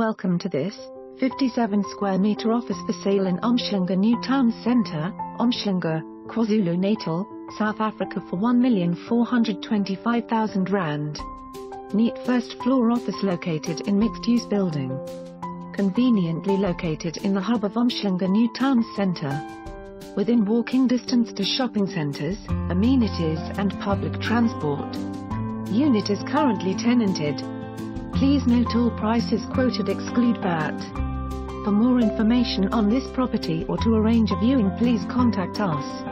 Welcome to this 57 square meter office for sale in Umhlanga New Town Centre, Umhlanga, KwaZulu Natal, South Africa for R1,425,000. Neat first floor office located in mixed-use building. Conveniently located in the hub of Umhlanga New Town Centre. Within walking distance to shopping centres, amenities and public transport. Unit is currently tenanted. Please note all prices quoted exclude VAT. For more information on this property or to arrange a viewing, please contact us.